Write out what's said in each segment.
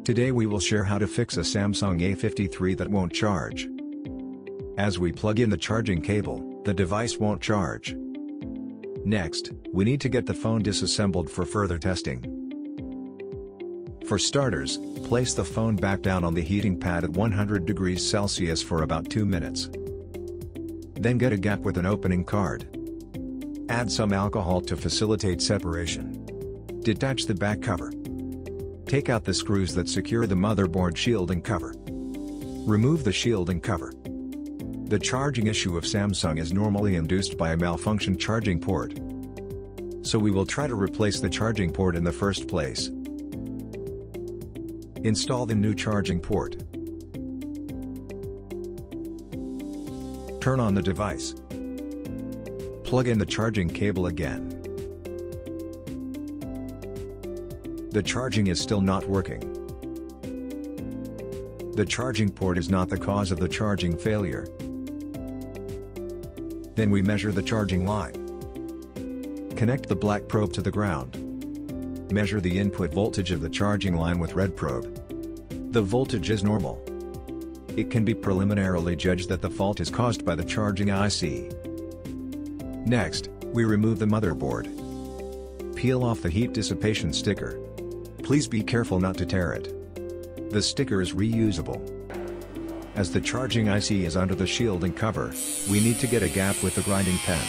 Today we will share how to fix a Samsung A53 that won't charge. As we plug in the charging cable, the device won't charge. Next, we need to get the phone disassembled for further testing. For starters, place the phone back down on the heating pad at 100 degrees Celsius for about 2 minutes. Then get a gap with an opening card. Add some alcohol to facilitate separation. Detach the back cover. Take out the screws that secure the motherboard shielding cover. Remove the shielding cover. The charging issue of Samsung is normally induced by a malfunction charging port. So we will try to replace the charging port in the first place. Install the new charging port. Turn on the device. Plug in the charging cable again. The charging is still not working. The charging port is not the cause of the charging failure. Then we measure the charging line. Connect the black probe to the ground. Measure the input voltage of the charging line with red probe. The voltage is normal. It can be preliminarily judged that the fault is caused by the charging IC. Next, we remove the motherboard. Peel off the heat dissipation sticker. Please be careful not to tear it. The sticker is reusable. As the charging IC is under the shielding cover, we need to get a gap with the grinding pen.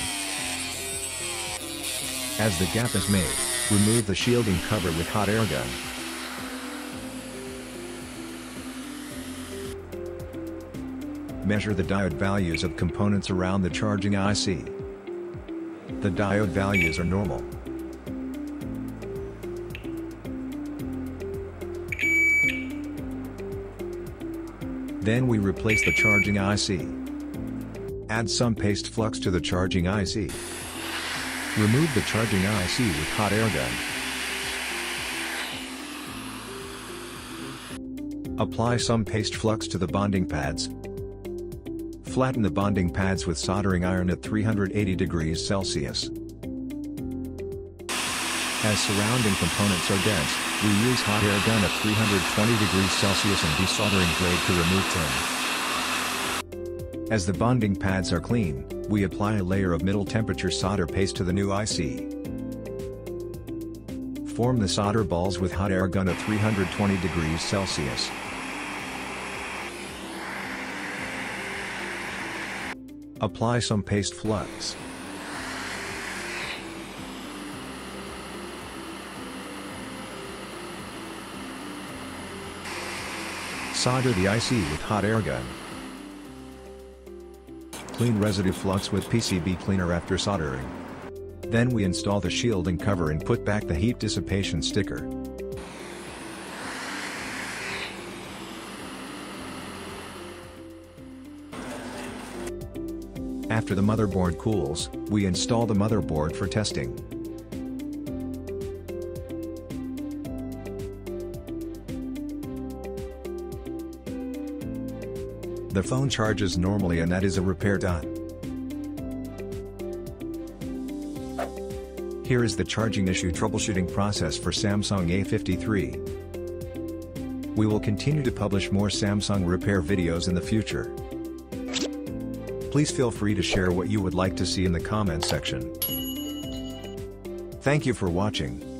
As the gap is made, remove the shielding cover with hot air gun. Measure the diode values of components around the charging IC. The diode values are normal. Then we replace the charging IC. Add some paste flux to the charging IC. Remove the charging IC with hot air gun. Apply some paste flux to the bonding pads. Flatten the bonding pads with soldering iron at 380 degrees Celsius. As surrounding components are dense, we use hot air gun at 320 degrees Celsius and desoldering blade to remove tin. As the bonding pads are clean, we apply a layer of middle temperature solder paste to the new IC. Form the solder balls with hot air gun at 320 degrees Celsius. Apply some paste flux. Solder the IC with hot air gun. Clean residue flux with PCB cleaner after soldering. Then we install the shielding cover and put back the heat dissipation sticker. After the motherboard cools, we install the motherboard for testing. The phone charges normally and that is a repair done. Here is the charging issue troubleshooting process for Samsung A53. We will continue to publish more Samsung repair videos in the future. Please feel free to share what you would like to see in the comment section. Thank you for watching.